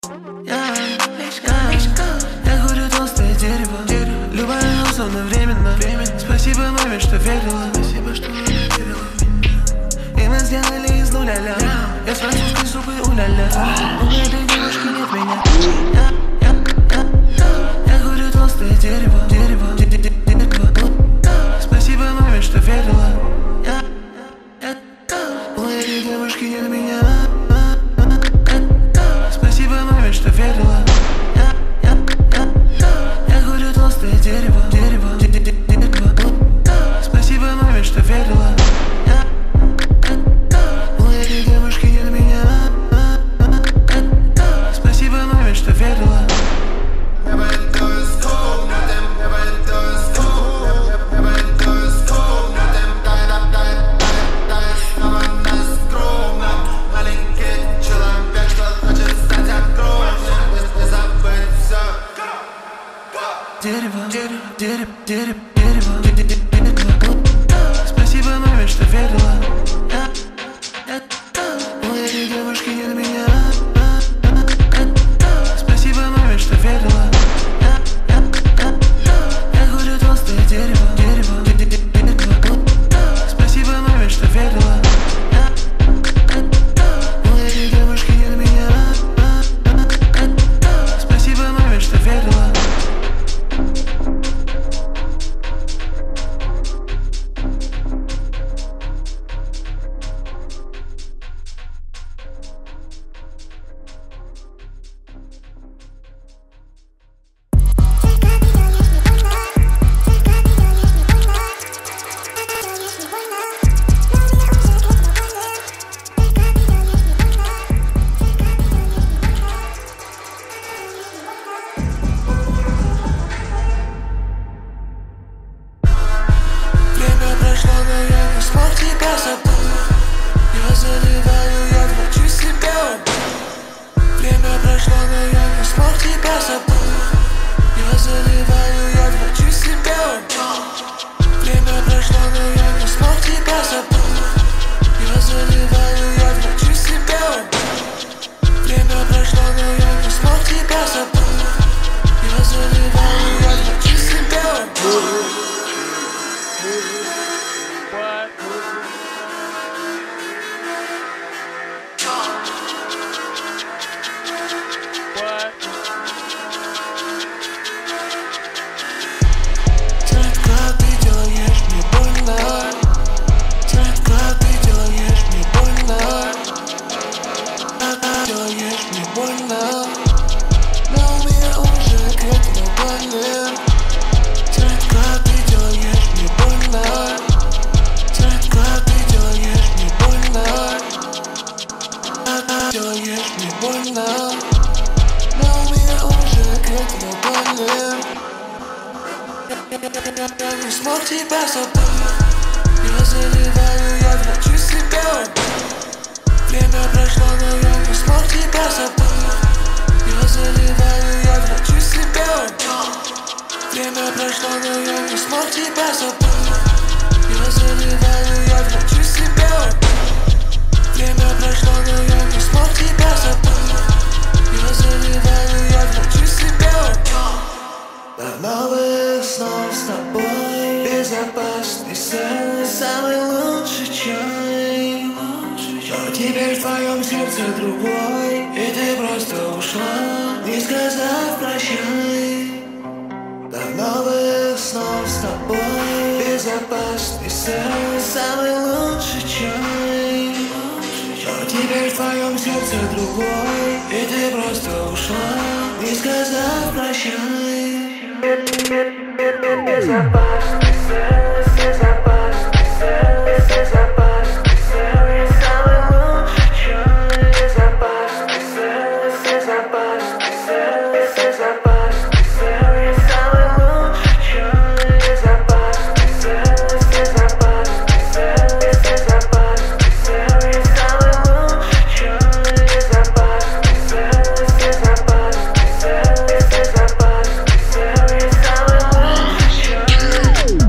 Я курю толстое дерево. Любая условно временно. Спасибо маме, что верила. И мы сделали из нуля. Я с французской супой уля-ля. У этой девушки нет меня. Я курю толстое дерево. Спасибо маме, что верила. У этой девушки нет меня. Спасибо маме, что верила. Я курю толстое дерево. Спасибо маме, что верила. У этой девушки нет меня. Спасибо маме, что верила. Спасибо маме, что верила. У этой девушки нет меня. Спасибо маме, что верила. Я курю толстое дерево. Спасибо маме, что верила. У этой девушки нет меня. Спасибо маме, что верила. Я не смог тебя забыть. Я заливаю, я хочу себя убить. Время прошло, но я не смог тебя забыть. Я заливаю, я хочу себя убить. Время прошло, но я не смог тебя забыть. Я заливаю, я хочу себя убить. Время прошло, но я не смог тебя забыть. Я заливаю, я хочу себя убить. До новых снов с тобой. Безопасный сон, самый лучший чай. Но теперь в твоем сердце другой. И ты просто ушла, не сказав прощай. До новых снов с тобой. Безопасный сон, самый лучший чай. Но теперь в твоем сердце другой. И ты просто ушла, не сказав прощай. Безопасный сон, безопасный сон, безопасный сон, самый лучший чай. Безопасный сон, безопасный сон, безопасный сон, самый лучший чай. Безопасный сон, безопасный сон, безопасный сон, самый лучший чай. Безопасный сон, безопасный сон, безопасный сон, самый лучший чай.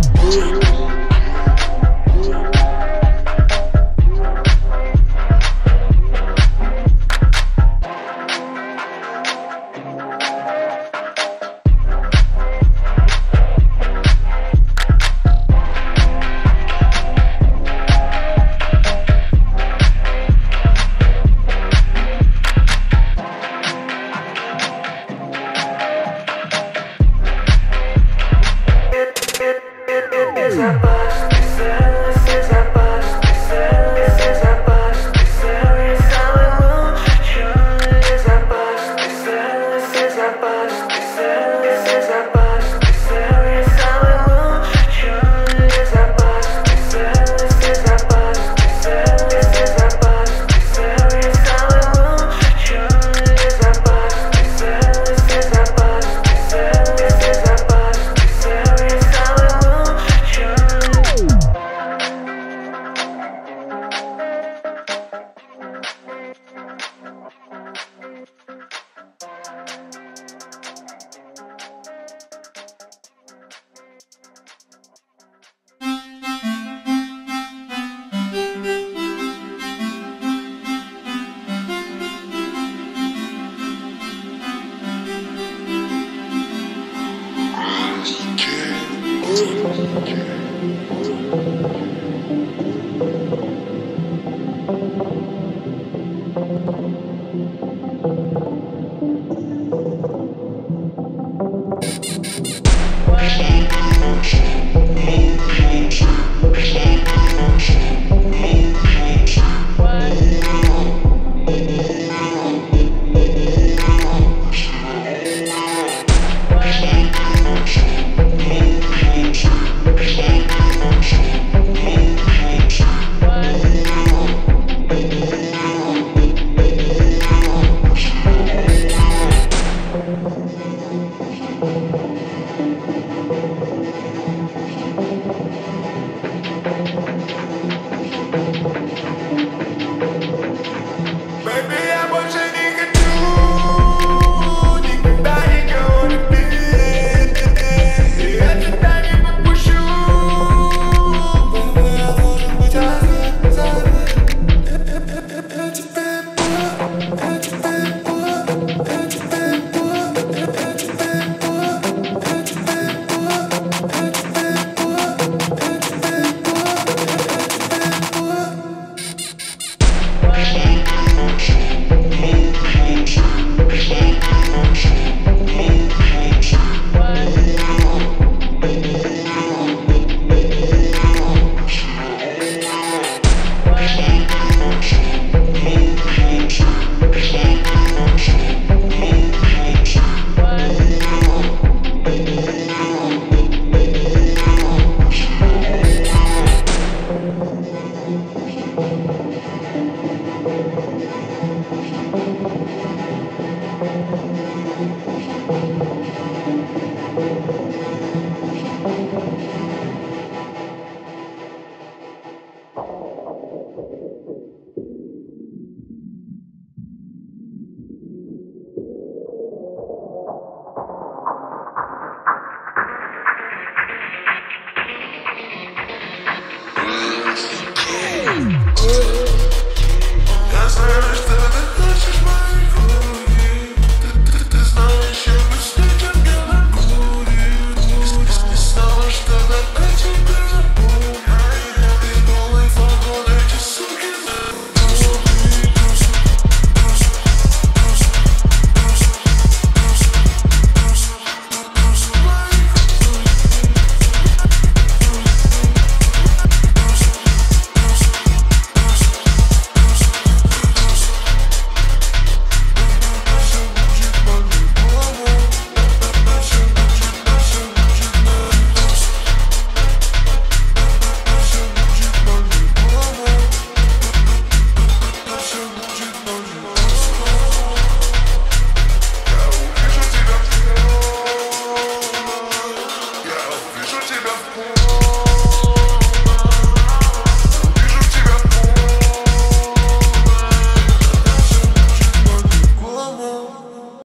Okay.